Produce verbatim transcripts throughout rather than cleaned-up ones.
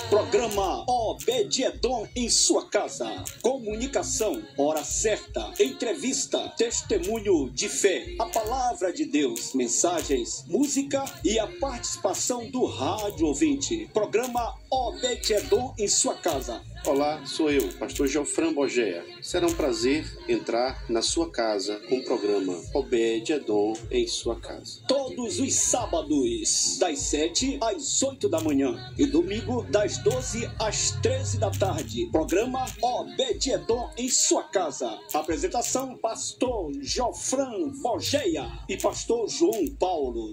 Programa Obed-Edom em sua casa. Comunicação, hora certa, entrevista, testemunho de fé, a palavra de Deus, mensagens, música e a participação do rádio ouvinte. Programa Obed-Edom em sua casa. Olá, sou eu, pastor Geofran Bogea. Será um prazer entrar na sua casa com o programa Obed-Edom em sua casa. Todos os sábados, das sete às oito da manhã e domingo, das doze às treze da tarde. Programa Obed-Edom em sua casa. Apresentação, pastor Geofran Bogea e pastor João Paulo.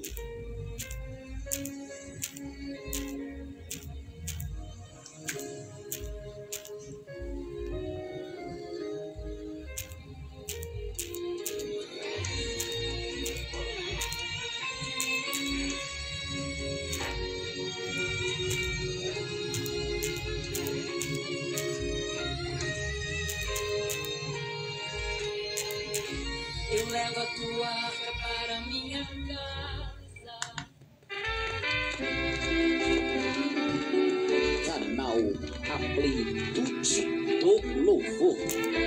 Eu levo a tua arca para minha casa. Canal A Plenitude do Louvor.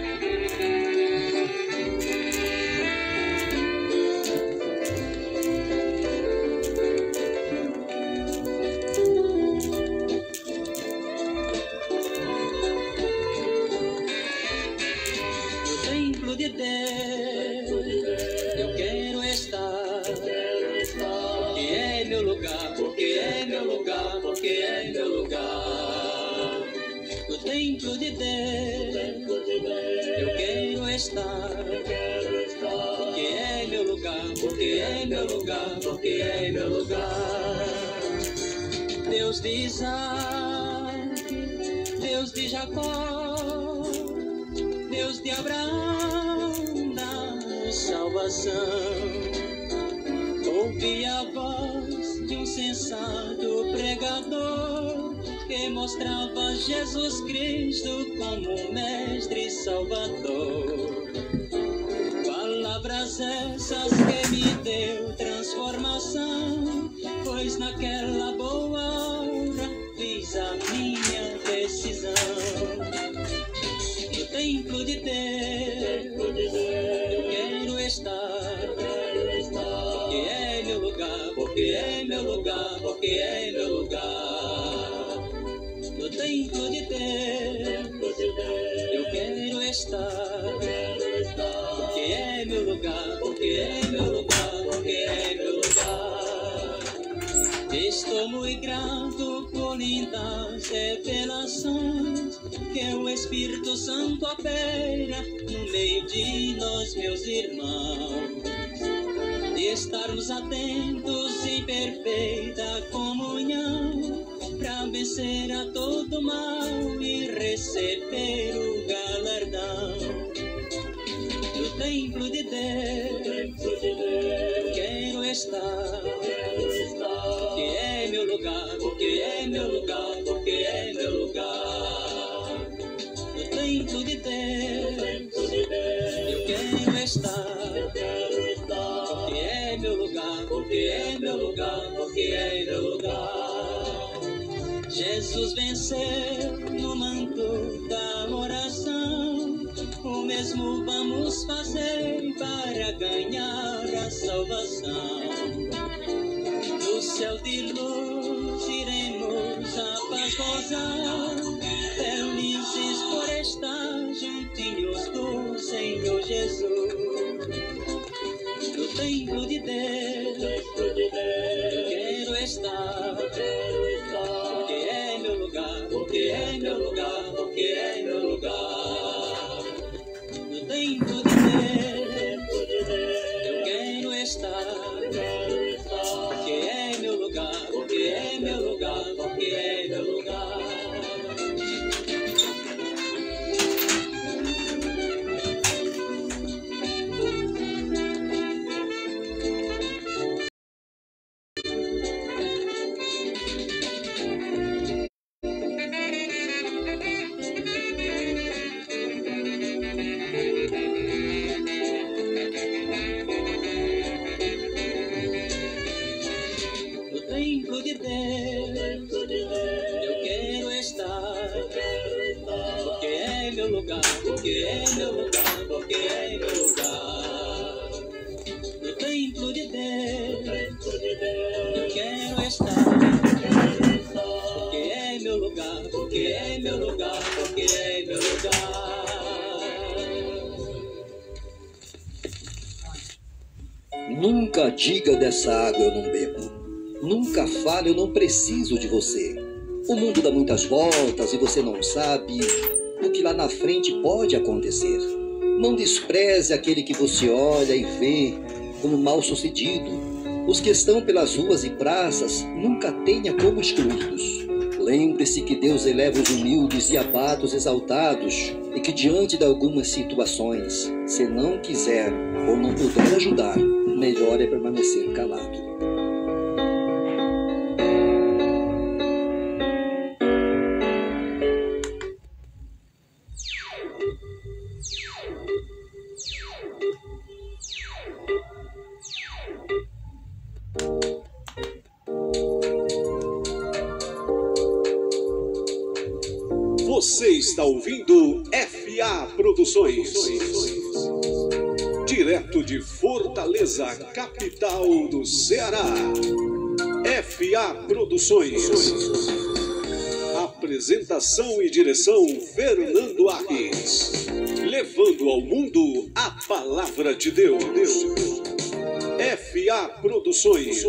No templo de Deus eu quero estar, que é meu lugar, porque é meu lugar, porque é meu lugar. No templo de Deus eu quero estar, que é meu lugar, porque é meu lugar, porque é meu lugar. Deus de Isaac, Deus de Jacó, Deus de Abraão, da salvação. Ouvi a voz de um sensato pregador que mostrava Jesus Cristo como mestre e salvador. Palavras essas que me deu transformação, pois naquela boa hora fiz a minha decisão. No templo de Deus eu quero estar, porque é meu lugar, porque é meu lugar, porque é meu lugar. No templo de Deus eu quero estar, porque é meu lugar, porque é meu lugar, porque é meu lugar. Estou muito grato por lindas revelações que o Espírito Santo opera no meio de nós, meus irmãos. De estarmos atentos em perfeita comunhão para vencer a todo mal e receber o galardão. No templo de Deus quero estar, porque é meu lugar, porque é meu lugar, porque é meu lugar. No templo de Deus eu quero estar, porque é meu lugar, porque é meu lugar, porque é meu lugar. Jesus venceu no manto da oração, o mesmo vamos fazer para ganhar a salvação. No céu de luz iremos a paz gozar, felizes por estar juntinhos do Senhor Jesus. No templo de Deus eu quero estar, porque é meu lugar, porque é meu lugar, porque é meu lugar. No templo de Deus eu quero estar, porque é meu lugar, porque é meu lugar, porque é meu lugar. é meu lugar, porque é meu lugar. No templo de Deus, eu quero estar, porque é meu lugar, porque é meu lugar, porque é meu lugar. Nunca diga dessa água eu não bebo. Nunca fale eu não preciso de você. O mundo dá muitas voltas e você não sabe o que lá na frente pode acontecer. Não despreze aquele que você olha e vê como mal-sucedido. Os que estão pelas ruas e praças, nunca tenha como excluí-los. Lembre-se que Deus eleva os humildes e abate os exaltados, e que diante de algumas situações, se não quiser ou não puder ajudar, melhor é permanecer calado. Você está ouvindo F A Produções, direto de Fortaleza, capital do Ceará. F A Produções. Apresentação e direção Fernando Arres. Levando ao mundo a palavra de Deus. F A Produções.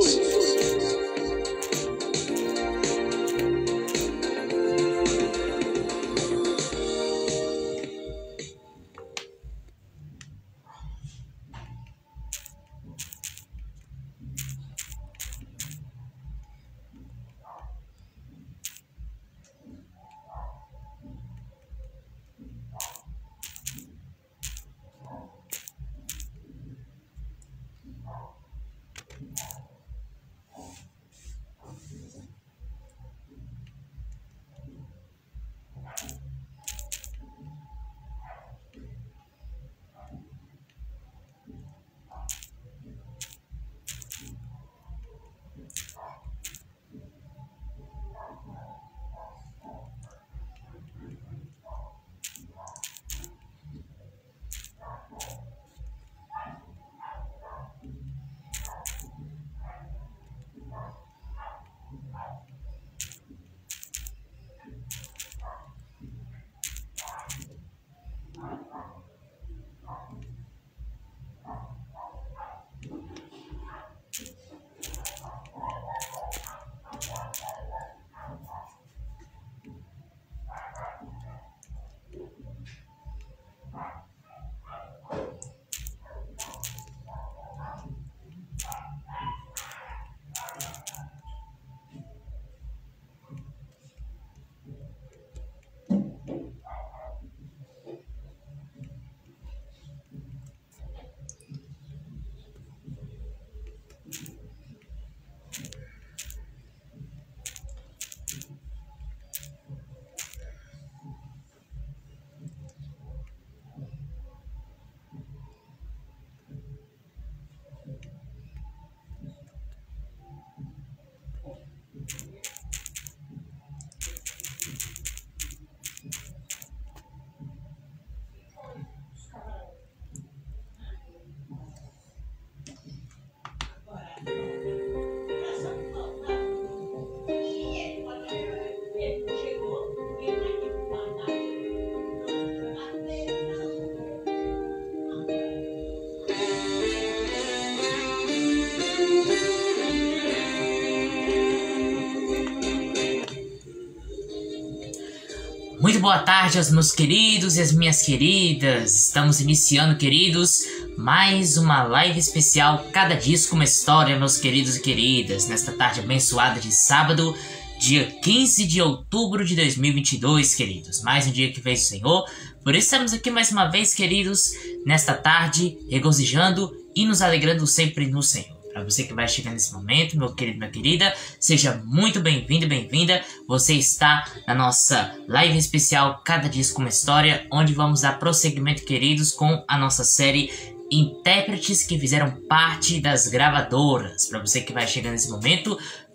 Muito boa tarde aos meus queridos e às minhas queridas. Estamos iniciando, queridos, mais uma live especial Cada Disco Uma História, meus queridos e queridas. Nesta tarde abençoada de sábado, dia quinze de outubro de dois mil e vinte e dois, queridos. Mais um dia que fez o Senhor. Por isso estamos aqui mais uma vez, queridos, nesta tarde, regozijando e nos alegrando sempre no Senhor. Para você que vai chegar nesse momento, meu querido, minha querida, seja muito bem-vindo e bem-vinda. Você está na nossa live especial Cada Disco Uma História, onde vamos dar prosseguimento, queridos, com a nossa série Intérpretes que fizeram parte das gravadoras. Para você que vai chegar nesse momento,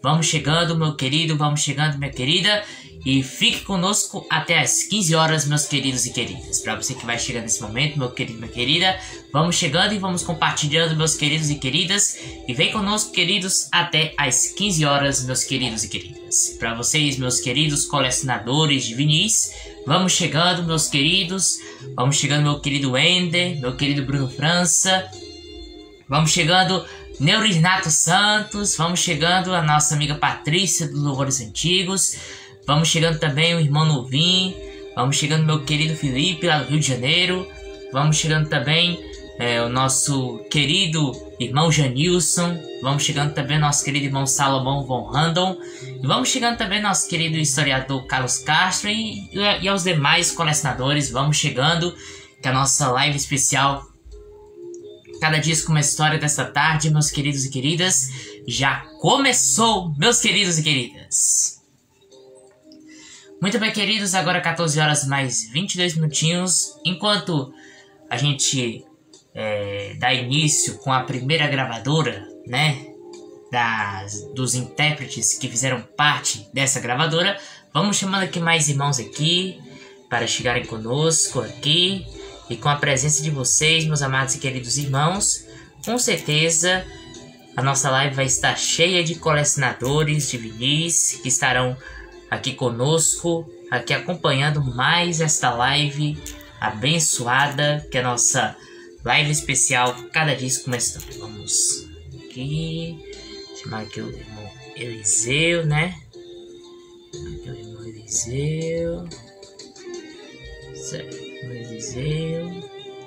Vamos chegando, meu querido, vamos chegando, minha querida. E fique conosco até as quinze horas, meus queridos e queridas. Para você que vai chegando nesse momento, meu querido, minha querida, vamos chegando e vamos compartilhando, meus queridos e queridas. E vem conosco, queridos, até as quinze horas, meus queridos e queridas. Para vocês, meus queridos colecionadores de vinis, vamos chegando, meus queridos. Vamos chegando, meu querido Ender, meu querido Bruno França. Vamos chegando, Neurinato Santos. Vamos chegando, a nossa amiga Patrícia dos Louvores Antigos. Vamos chegando também o irmão Novim. Vamos chegando meu querido Felipe lá do Rio de Janeiro. Vamos chegando também é, o nosso querido irmão Janilson. Vamos chegando também o nosso querido irmão Salomão von Randon. E vamos chegando também nosso querido historiador Carlos Castro e, e aos demais colecionadores. Vamos chegando, que a nossa live especial Cada Disco Uma História desta tarde, meus queridos e queridas, já começou, meus queridos e queridas. Muito bem, queridos, agora quatorze horas mais vinte e dois minutinhos. Enquanto a gente é, dá início com a primeira gravadora, né, das, dos intérpretes que fizeram parte dessa gravadora, vamos chamando aqui mais irmãos aqui para chegarem conosco aqui. E com a presença de vocês, meus amados e queridos irmãos, com certeza a nossa live vai estar cheia de colecionadores de vinis que estarão aqui conosco, aqui acompanhando mais esta live abençoada, que é a nossa live especial Cada Disco Uma História. Vamos aqui, chamar aqui o irmão Eliseu, né? Aqui o irmão Eliseu. Certo, o irmão Eliseu.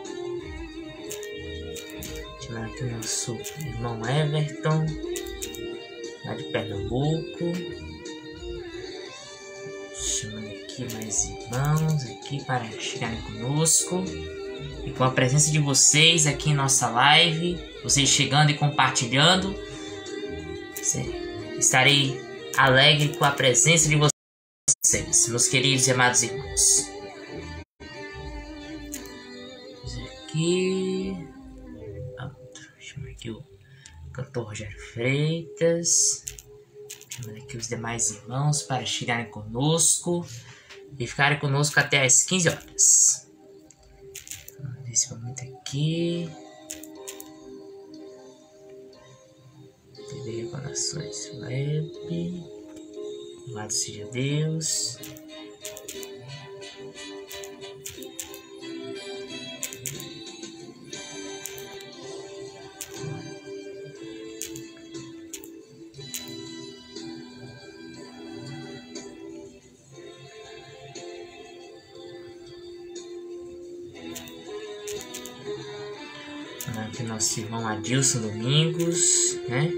Chamar aqui o nosso irmão Everton, lá de Pernambuco. Chamando aqui mais irmãos aqui para chegarem conosco. E com a presença de vocês aqui em nossa live, vocês chegando e compartilhando, estarei alegre com a presença de vocês, meus queridos e amados irmãos. Aqui, chama aqui o cantor Rogério Freitas. Chamando aqui os demais irmãos para chegarem conosco e ficarem conosco até as quinze horas. Vamos ver esse momento aqui. T V Revelações Web. Louvado seja Deus. Aqui nosso irmão Adilson Domingos, né?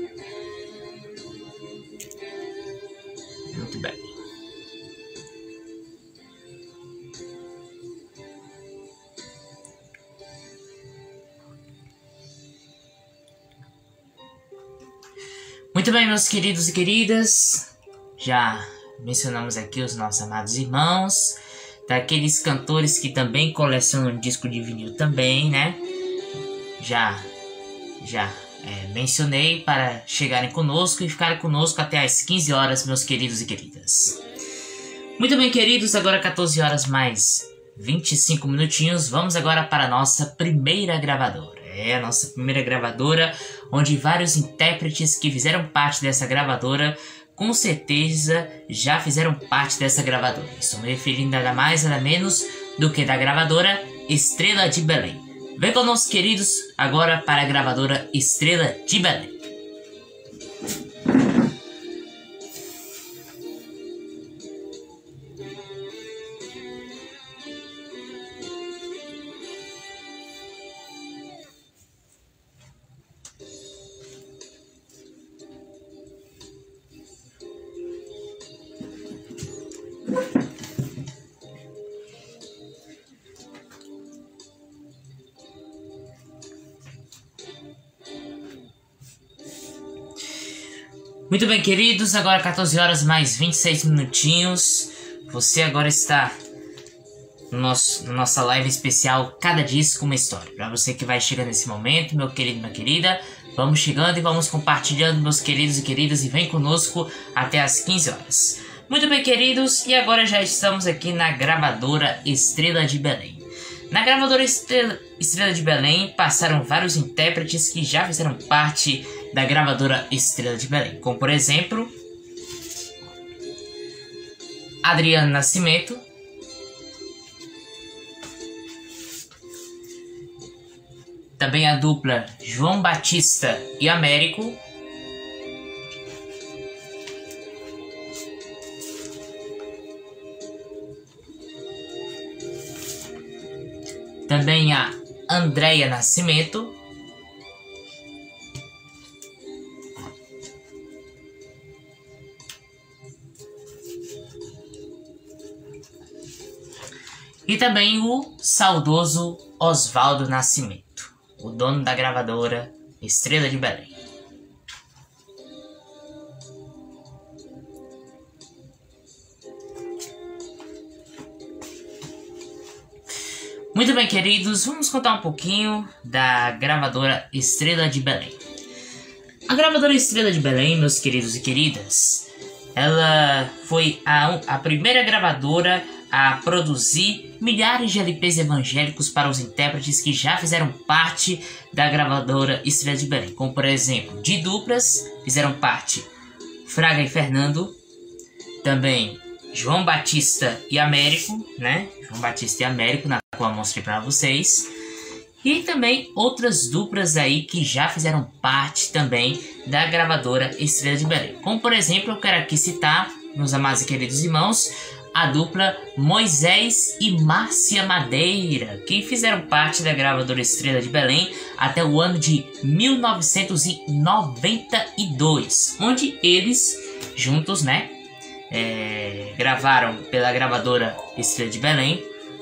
Muito bem. Muito bem, meus queridos e queridas. Já mencionamos aqui os nossos amados irmãos, daqueles cantores que também colecionam disco de vinil também, né? Já, já é, mencionei para chegarem conosco e ficarem conosco até as quinze horas, meus queridos e queridas. Muito bem, queridos, agora quatorze horas mais vinte e cinco minutinhos. Vamos agora para a nossa primeira gravadora. É a nossa primeira gravadora, onde vários intérpretes que fizeram parte dessa gravadora, com certeza já fizeram parte dessa gravadora. Estou me referindo nada mais, nada menos do que da gravadora Estrela de Belém. Vem conosco, queridos, agora para a gravadora Estrela de Belém. Muito bem, queridos, agora quatorze horas mais vinte e seis minutinhos. Você agora está no nosso, na nossa live especial Cada Disco Uma História. Para você que vai chegar nesse momento, meu querido e minha querida, Vamos chegando e vamos compartilhando, meus queridos e queridas, e vem conosco até as quinze horas. Muito bem, queridos, e agora já estamos aqui na gravadora Estrela de Belém. Na gravadora Estrela, Estrela de Belém passaram vários intérpretes que já fizeram parte da gravadora Estrela de Belém, como por exemplo Adriano Nascimento, também a dupla João Batista e Américo, também a Andréia Nascimento, e também o saudoso Oswaldo Nascimento, o dono da gravadora Estrela de Belém. Muito bem, queridos, vamos contar um pouquinho da gravadora Estrela de Belém. A gravadora Estrela de Belém, meus queridos e queridas, ela foi a, a primeira gravadora a produzir milhares de L Ps evangélicos para os intérpretes que já fizeram parte da gravadora Estrela de Belém, como por exemplo, de duplas fizeram parte Fraga e Fernando, também João Batista e Américo, né? João Batista e Américo, na qual eu mostrei para vocês, e também outras duplas aí que já fizeram parte também da gravadora Estrela de Belém, como por exemplo, eu quero aqui citar, meus amados e queridos irmãos, a dupla Moisés e Márcia Madeira, que fizeram parte da gravadora Estrela de Belém até o ano de mil novecentos e noventa e dois, onde eles juntos, né, é, gravaram pela gravadora Estrela de Belém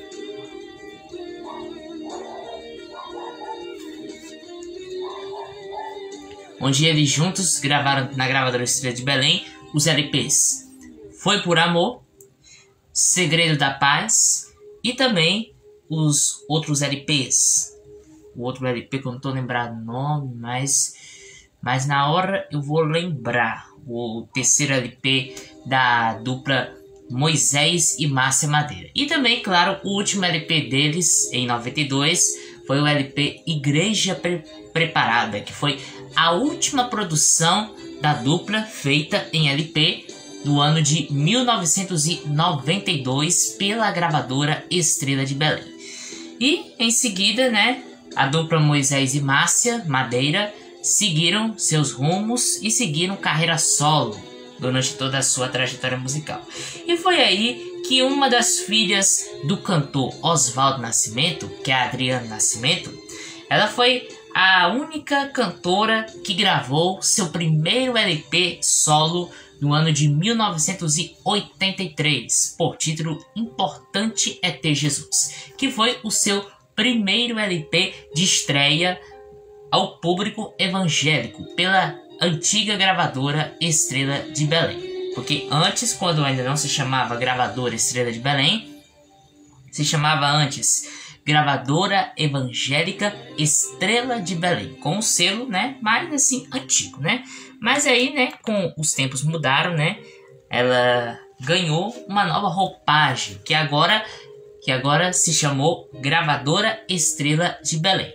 onde eles juntos gravaram na gravadora Estrela de Belém os L Ps Foi por Amor, Segredo da Paz e também os outros L Ps. O outro L P que eu não tô lembrando o nome, mas, mas na hora eu vou lembrar. O terceiro L P da dupla Moisés e Márcia Madeira. E também, claro, o último L P deles, em noventa e dois, foi o L P Igreja Pre- Preparada, que foi a última produção da dupla feita em L P do ano de mil novecentos e noventa e dois pela gravadora Estrela de Belém. E em seguida, né, a dupla Moisés e Márcia Madeira seguiram seus rumos e seguiram carreira solo durante toda a sua trajetória musical. E foi aí que uma das filhas do cantor Oswaldo Nascimento, que é a Adriana Nascimento, ela foi a única cantora que gravou seu primeiro L P solo no ano de mil novecentos e oitenta e três, por título Importante é Ter Jesus, que foi o seu primeiro L P de estreia ao público evangélico pela antiga gravadora Estrela de Belém. Porque antes, quando ainda não se chamava gravadora Estrela de Belém, se chamava antes Gravadora Evangélica Estrela de Belém, com o selo, né, mais assim, antigo, né? Mas aí, né, com os tempos mudaram, né, ela ganhou uma nova roupagem, que agora, que agora se chamou Gravadora Estrela de Belém.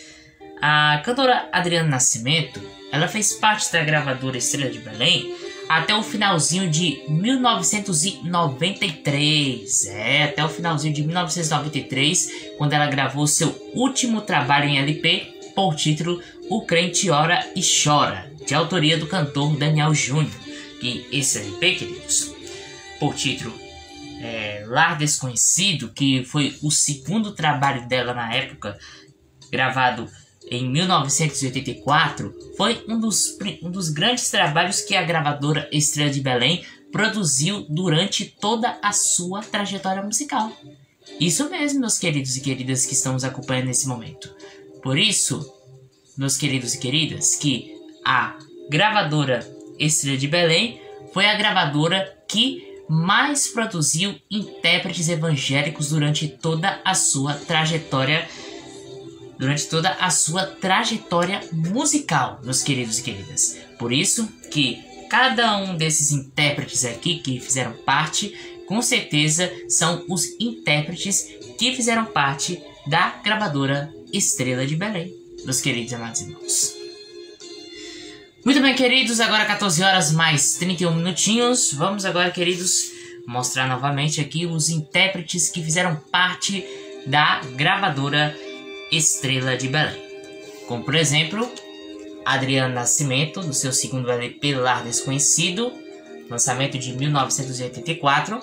A cantora Adriana Nascimento, ela fez parte da gravadora Estrela de Belém até o finalzinho de mil novecentos e noventa e três. É, até o finalzinho de mil novecentos e noventa e três, quando ela gravou seu último trabalho em L P, por título O Crente Ora e Chora, de autoria do cantor Daniel Júnior. E esse L P, queridos, por título é, Lar Desconhecido, que foi o segundo trabalho dela na época, gravado em mil novecentos e oitenta e quatro, foi um dos, um dos grandes trabalhos que a gravadora Estrela de Belém produziu durante toda a sua trajetória musical. Isso mesmo, meus queridos e queridas que estamos acompanhando nesse momento. Por isso, meus queridos e queridas, que a gravadora Estrela de Belém foi a gravadora que mais produziu intérpretes evangélicos durante toda a sua trajetória durante toda a sua trajetória musical, meus queridos e queridas. Por isso que cada um desses intérpretes aqui que fizeram parte, com certeza são os intérpretes que fizeram parte da gravadora Estrela de Belém, meus queridos e amados irmãos. Muito bem, queridos, agora quatorze horas mais trinta e um minutinhos. Vamos agora, queridos, mostrar novamente aqui os intérpretes que fizeram parte da gravadora Estrela de Belém. Como, por exemplo, Adriano Nascimento, do seu segundo L P Lar Desconhecido, lançamento de mil novecentos e oitenta e quatro.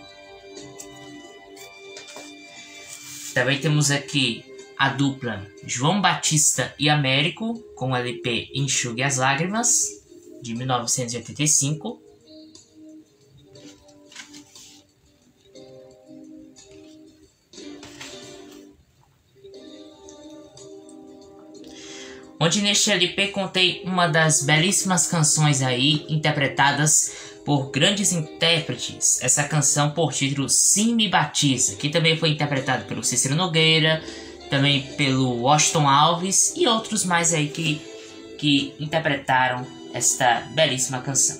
Também temos aqui a dupla João Batista e Américo, com o L P Enxugue as Lágrimas, de mil novecentos e oitenta e cinco. Onde neste L P contei uma das belíssimas canções aí, interpretadas por grandes intérpretes. Essa canção por título Sim Me Batiza, que também foi interpretada pelo Cícero Nogueira, também pelo Washington Alves e outros mais aí que, que interpretaram esta belíssima canção.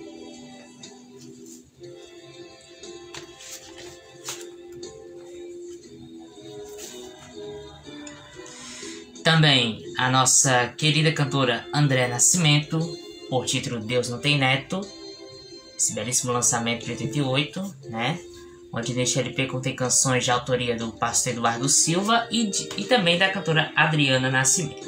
Também a nossa querida cantora André Nascimento, por título Deus Não Tem Neto, esse belíssimo lançamento de oitenta e oito, né? Onde neste L P contém canções de autoria do pastor Eduardo Silva e, de, e também da cantora Adriana Nascimento.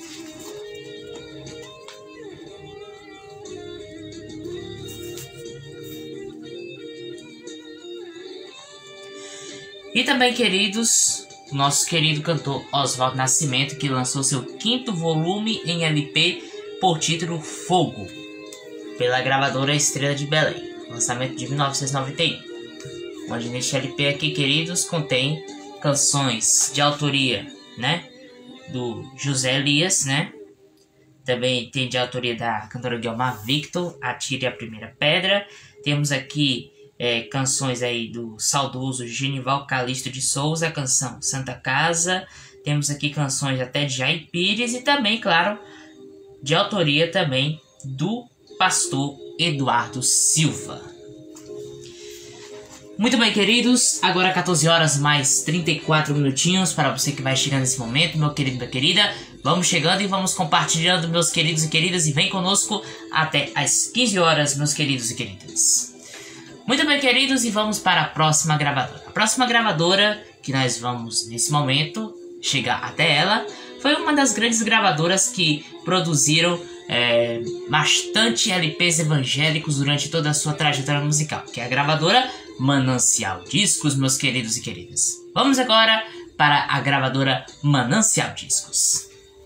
E também, queridos, o nosso querido cantor Oswaldo Nascimento, que lançou seu quinto volume em L P por título Fogo, pela gravadora Estrela de Belém, lançamento de mil novecentos e noventa e um. Onde neste L P aqui, queridos, contém canções de autoria, né, do José Elias, né? Também tem de autoria da cantora Guilmar Victor, Atire a Primeira Pedra. Temos aqui é, canções aí do saudoso Genival Calixto de Souza, a canção Santa Casa. Temos aqui canções até de Jair Pires e também, claro, de autoria também do pastor Eduardo Silva. Muito bem, queridos, agora quatorze horas mais trinta e quatro minutinhos para você que vai chegando nesse momento, meu querido e minha querida. Vamos chegando e vamos compartilhando, meus queridos e queridas, e vem conosco até às quinze horas, meus queridos e queridas. Muito bem, queridos, e vamos para a próxima gravadora. A próxima gravadora que nós vamos, nesse momento, chegar até ela, foi uma das grandes gravadoras que produziram é, bastante L Ps evangélicos durante toda a sua trajetória musical, que é a gravadora Manancial Discos, meus queridos e queridas. Vamos agora para a gravadora Manancial Discos.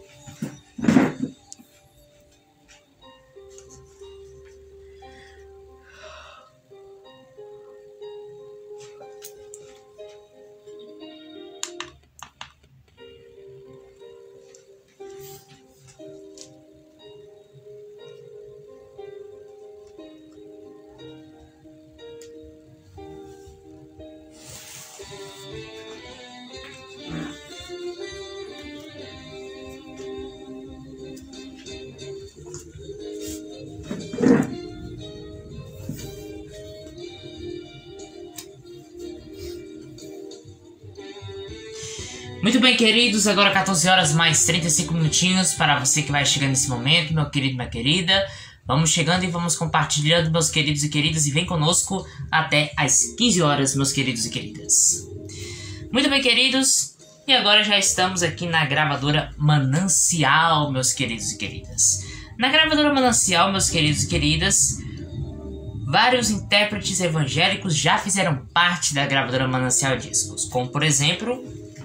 Muito bem, queridos, agora quatorze horas mais trinta e cinco minutinhos para você que vai chegando nesse momento, meu querido e minha querida. Vamos chegando e vamos compartilhando, meus queridos e queridas, e vem conosco até às quinze horas, meus queridos e queridas. Muito bem, queridos, e agora já estamos aqui na gravadora Manancial, meus queridos e queridas. Na gravadora Manancial, meus queridos e queridas, vários intérpretes evangélicos já fizeram parte da gravadora Manancial Discos, como por exemplo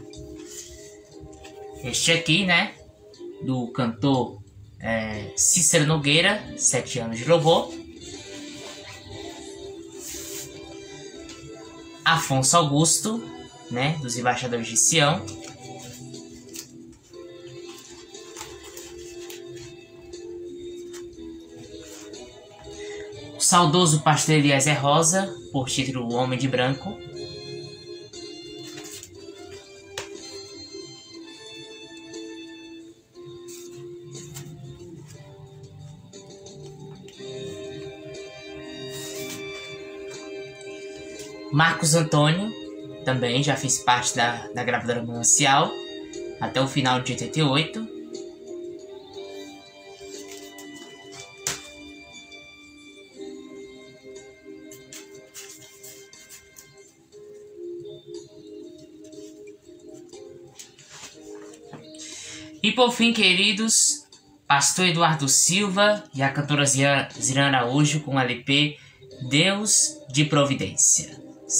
este aqui, né, do cantor é, Cícero Nogueira, Sete Anos de Louvor. Afonso Augusto, né, dos Embaixadores de Sião. O saudoso pastor Eliezer Rosa, por título O Homem de Branco. Marcos Antônio também já fez parte da, da gravadora Manancial até o final de oitenta e oito. E por fim, queridos, Pastor Eduardo Silva e a cantora Zirã Araújo com o L P Deus de Providência.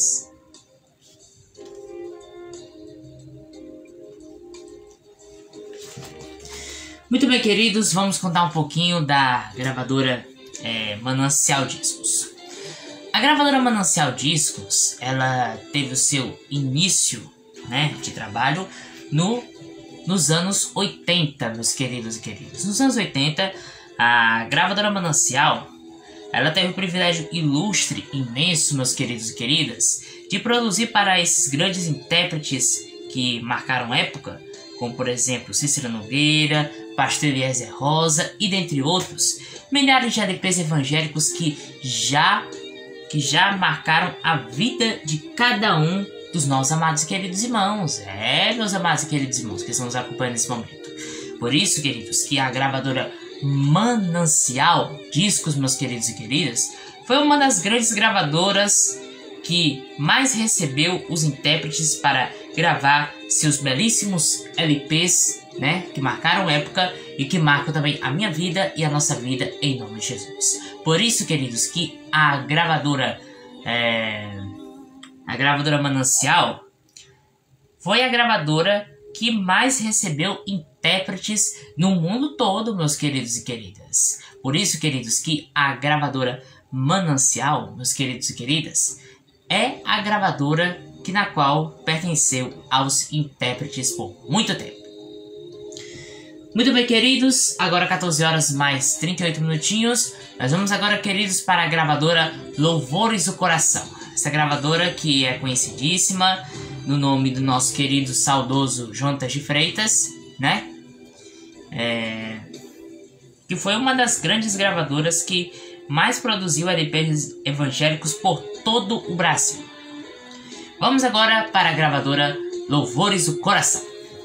Muito bem, queridos, vamos contar um pouquinho da gravadora é, Manancial Discos. A gravadora Manancial Discos, ela teve o seu início, né, de trabalho no, nos anos oitenta, meus queridos e queridas. Nos anos oitenta, a gravadora Manancial, ela teve o privilégio ilustre, imenso, meus queridos e queridas, de produzir para esses grandes intérpretes que marcaram época, como por exemplo Cícero Nogueira, Pastor Eliezer Rosa e dentre outros, milhares de L Ps evangélicos que já, que já marcaram a vida de cada um dos nossos amados e queridos irmãos. É, meus amados e queridos irmãos que estão nos acompanhando nesse momento. Por isso, queridos, que a gravadora Manancial Discos, meus queridos e queridas, foi uma das grandes gravadoras que mais recebeu os intérpretes para gravar seus belíssimos L Ps, né, que marcaram época e que marcam também a minha vida e a nossa vida em nome de Jesus. Por isso, queridos, que a gravadora é, a gravadora Manancial foi a gravadora que mais recebeu intérpretes no mundo todo, meus queridos e queridas. Por isso, queridos, que a gravadora Manancial, meus queridos e queridas, é a gravadora que na qual pertenceu aos intérpretes por muito tempo. Muito bem, queridos, agora quatorze horas mais trinta e oito minutinhos. Nós vamos agora, queridos, para a gravadora Louvores do Coração. Essa gravadora que é conhecidíssima no nome do nosso querido saudoso Jonatas de Freitas, né? É... Que foi uma das grandes gravadoras que mais produziu L Ps evangélicos por todo o Brasil. Vamos agora para a gravadora Louvores do Coração.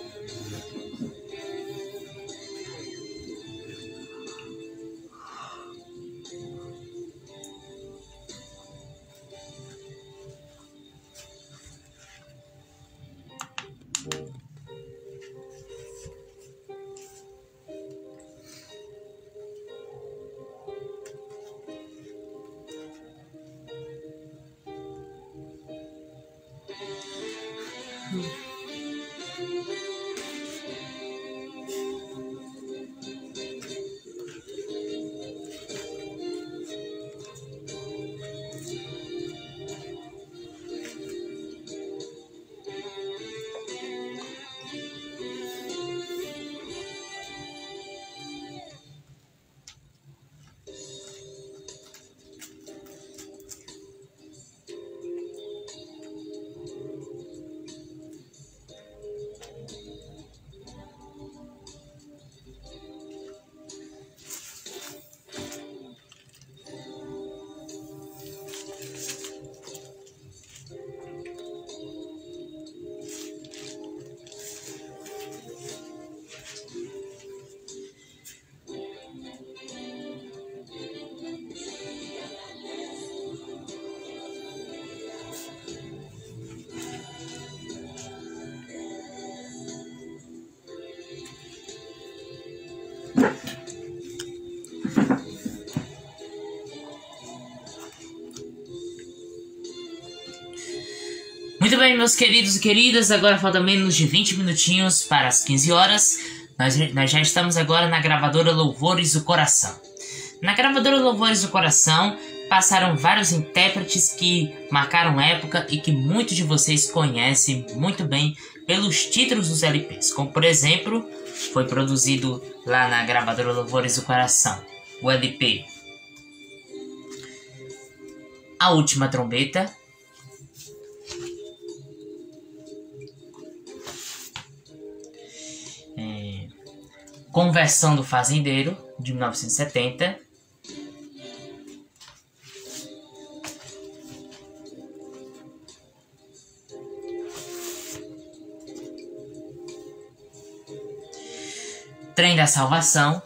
Muito bem, meus queridos e queridas, agora falta menos de vinte minutinhos para as quinze horas. Nós, nós já estamos agora na gravadora Louvores do Coração. Na gravadora Louvores do Coração passaram vários intérpretes que marcaram época e que muitos de vocês conhecem muito bem pelos títulos dos L Ps. Como, por exemplo, foi produzido lá na gravadora Louvores do Coração o L P A Última Trombeta, é, Conversão do Fazendeiro, de mil novecentos e setenta, Trem da Salvação.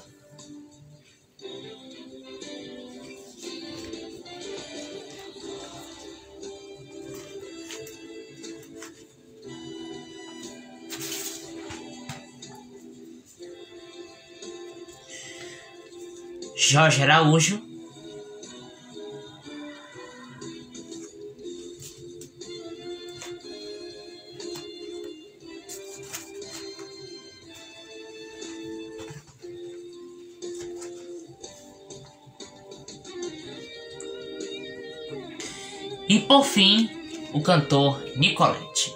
Jorge Araújo. E por fim, o cantor Nicolete.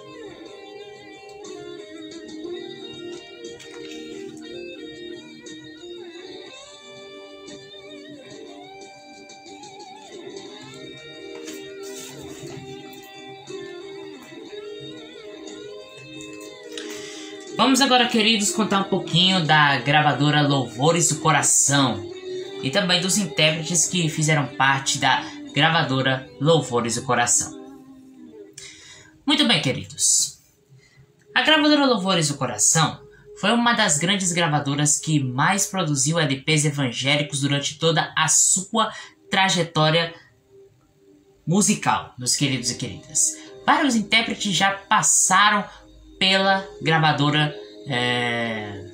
Vamos agora, queridos, contar um pouquinho da gravadora Louvores do Coração e também dos intérpretes que fizeram parte da gravadora Louvores do Coração. Muito bem, queridos. A gravadora Louvores do Coração foi uma das grandes gravadoras que mais produziu L Ps evangélicos durante toda a sua trajetória musical, meus queridos e queridas. Vários intérpretes já passaram pela gravadora é...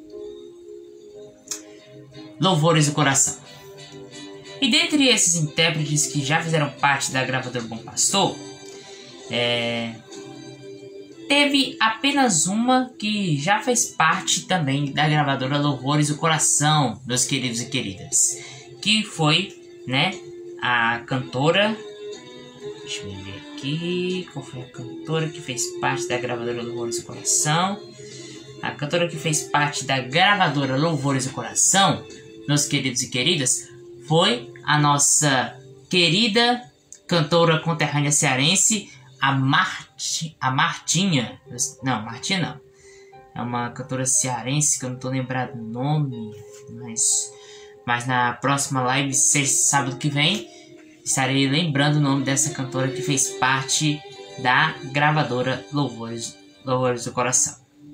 Louvores do Coração. E dentre esses intérpretes que já fizeram parte da gravadora Bom Pastor, é... teve apenas uma que já fez parte também da gravadora Louvores do Coração, meus queridos e queridas, que foi, né, a cantora... Deixa eu ver aqui, qual foi a cantora que fez parte da gravadora Louvores do Coração? A cantora que fez parte da gravadora Louvores do Coração, meus queridos e queridas, foi a nossa querida cantora conterrânea cearense, a, Marti, a Martinha. Não, Martinha não. É uma cantora cearense que eu não tô lembrado o nome, mas, mas na próxima live, sexta, sábado que vem, estarei lembrando o nome dessa cantora que fez parte da gravadora Louvores, Louvores do Coração.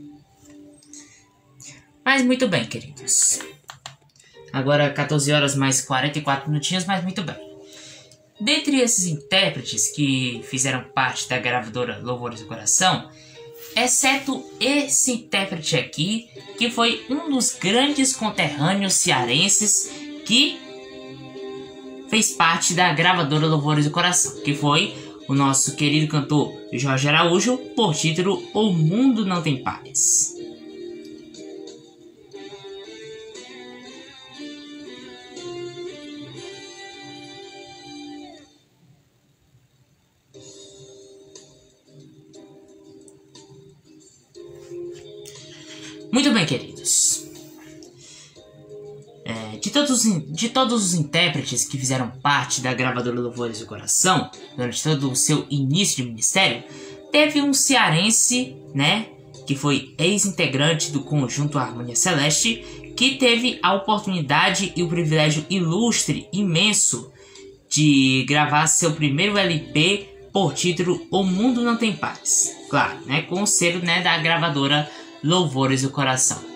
Mas muito bem, queridos. Agora quatorze horas mais quarenta e quatro minutinhos, mas muito bem. Dentre esses intérpretes que fizeram parte da gravadora Louvores do Coração, exceto esse intérprete aqui, que foi um dos grandes conterrâneos cearenses que fez parte da gravadora Louvores do Coração, que foi o nosso querido cantor Jorge Araújo, por título O Mundo Não Tem Paz. Muito bem, queridos. É, de, todos, de todos os intérpretes que fizeram parte da gravadora Louvores do Coração durante todo o seu início de ministério, teve um cearense, né, que foi ex-integrante do conjunto Harmonia Celeste, que teve a oportunidade e o privilégio ilustre, imenso, de gravar seu primeiro L P por título O Mundo Não Tem Paz. Claro, né, com o selo, né, da gravadora Louvores do Coração.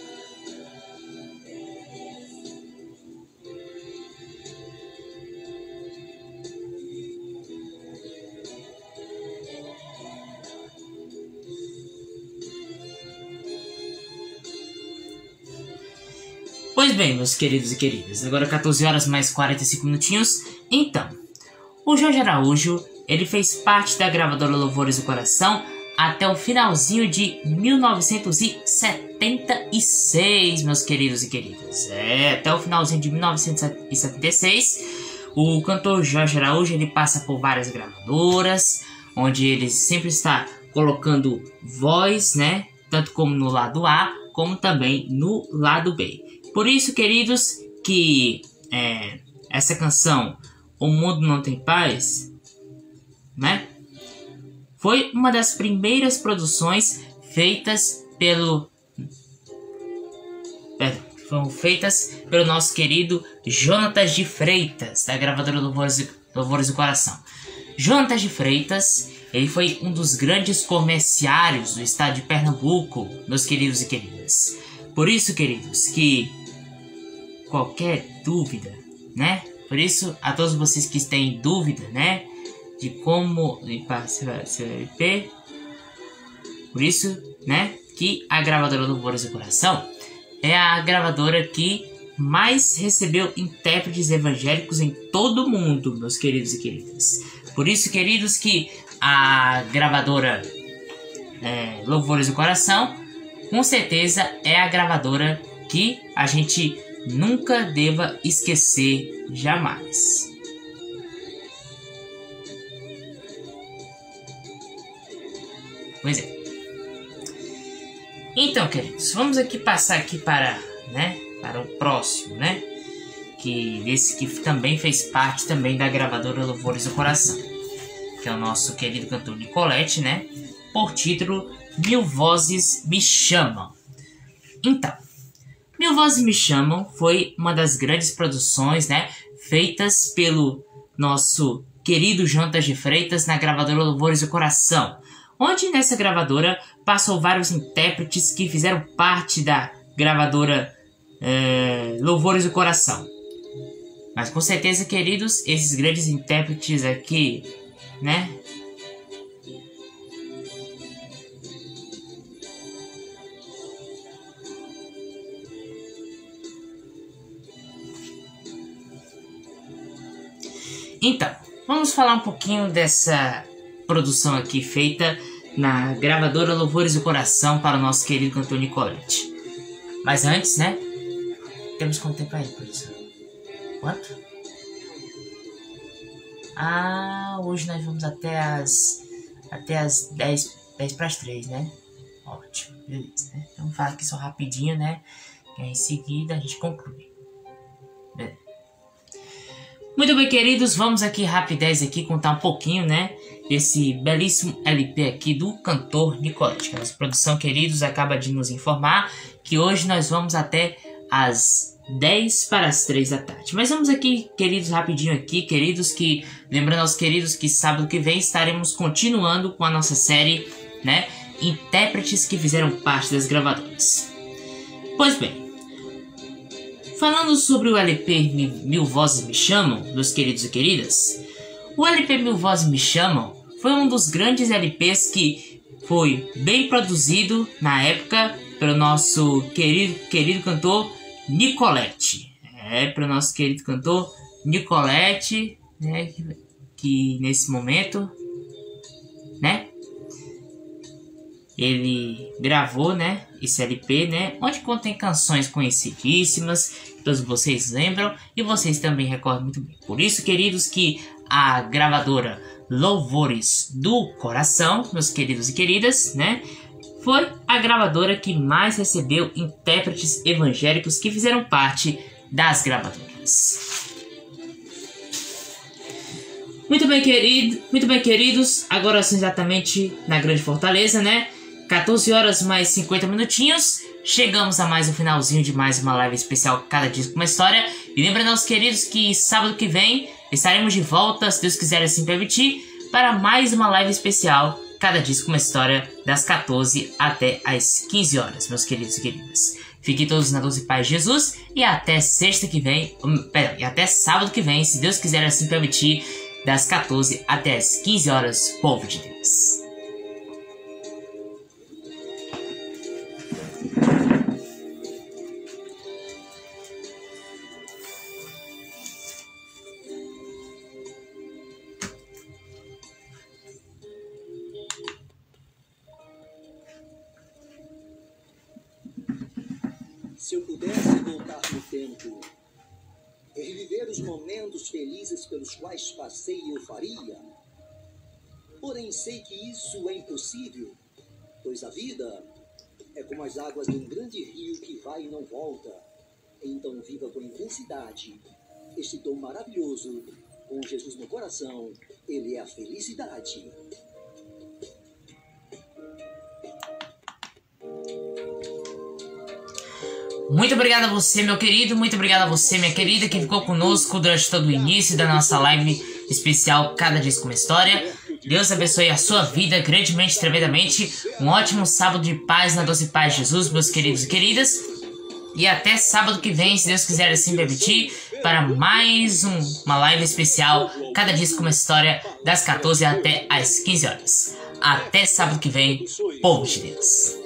Pois bem, meus queridos e queridas, agora quatorze horas mais quarenta e cinco minutinhos. Então, o Jorge Araújo, ele fez parte da gravadora Louvores do Coração até o finalzinho de mil novecentos e setenta e seis, meus queridos e queridas. É, até o finalzinho de mil novecentos e setenta e seis, o cantor Jorge Araújo, ele passa por várias gravadoras, onde ele sempre está colocando voz, né, tanto como no lado A, como também no lado B. Por isso, queridos, que é, essa canção, O Mundo Não Tem Paz, né, foi uma das primeiras produções feitas pelo... Perdão, foram feitas pelo nosso querido Jonatas de Freitas, da gravadora Louvores, Louvores do Coração. Jonatas de Freitas, ele foi um dos grandes comerciários do estado de Pernambuco, meus queridos e queridas. Por isso, queridos, que qualquer dúvida, né? Por isso, a todos vocês que têm dúvida, né? De como limpar seu L P. Por isso, né? Que a gravadora Louvores do Coração é a gravadora que mais recebeu intérpretes evangélicos em todo o mundo, meus queridos e queridas. Por isso, queridos, que a gravadora é, Louvores do Coração, com certeza é a gravadora que a gente nunca deva esquecer jamais. Pois é. Então, queridos, vamos aqui passar aqui para, né, para o próximo, né? Que esse que também fez parte também da gravadora Louvores do Coração, que é o nosso querido cantor Nicolete, né? Por título Mil Vozes Me Chamam. Então, Mil Vozes Me Chamam foi uma das grandes produções, né, feitas pelo nosso querido Jonatas de Freitas na gravadora Louvores do Coração, onde nessa gravadora passou vários intérpretes que fizeram parte da gravadora é, Louvores do Coração. Mas com certeza, queridos, esses grandes intérpretes aqui, né? Então, vamos falar um pouquinho dessa produção aqui feita na gravadora Louvores do Coração para o nosso querido cantor Nicolete. Mas antes, né? Temos quanto tempo aí, produção? Quanto? Ah, hoje nós vamos até as até as dez para as três, né? Ótimo, beleza, né? Então vamos falar aqui só rapidinho, né? E aí, em seguida a gente conclui. Beleza. Muito bem, queridos, vamos aqui rapidez aqui contar um pouquinho, né, desse belíssimo L P aqui do cantor Nicolete. Que a nossa produção, queridos, acaba de nos informar que hoje nós vamos até as dez para as três da tarde. Mas vamos aqui, queridos, rapidinho aqui, queridos, que lembrando aos queridos que sábado que vem estaremos continuando com a nossa série, né, intérpretes que fizeram parte das gravadoras. Pois bem, falando sobre o L P Mil Vozes Me Chamam, meus queridos e queridas, o L P Mil Vozes Me Chamam foi um dos grandes L Ps que foi bem produzido na época pelo nosso querido, querido cantor Nicolete. É, pelo nosso querido cantor Nicolete, né, que, que nesse momento, né, ele gravou, né, esse L P, né, onde contém canções conhecidíssimas, que todos vocês lembram e vocês também recordam muito bem. Por isso, queridos, que a gravadora Louvores do Coração, meus queridos e queridas, né, foi a gravadora que mais recebeu intérpretes evangélicos que fizeram parte das gravadoras. Muito bem, querido, muito bem, queridos, agora são exatamente na Grande Fortaleza, né? quatorze horas mais cinquenta minutinhos. Chegamos a mais um finalzinho de mais uma live especial Cada Disco com uma História. E lembrando aos queridos que sábado que vem estaremos de volta, se Deus quiser assim permitir, para mais uma live especial Cada Disco com uma História, das quatorze até as quinze horas, meus queridos e queridas. Fiquem todos na doce paz de Jesus e até sexta que vem, um, perdão, e até sábado que vem, se Deus quiser assim permitir, das quatorze até as quinze horas, povo de Deus. Se eu pudesse voltar no tempo e reviver os momentos felizes pelos quais passei, eu faria. Porém, sei que isso é impossível, pois a vida é como as águas de um grande rio que vai e não volta. Então viva com intensidade este dom maravilhoso. Com Jesus no coração, Ele é a felicidade. Muito obrigado a você, meu querido, muito obrigado a você, minha querida, que ficou conosco durante todo o início da nossa live especial Cada Disco com uma História. Deus abençoe a sua vida grandemente, tremendamente. Um ótimo sábado de paz na doce paz de Jesus, meus queridos e queridas. E até sábado que vem, se Deus quiser assim permitir, para mais um, uma live especial, Cada Disco Uma História, das quatorze até as quinze horas. Até sábado que vem, povo de Deus.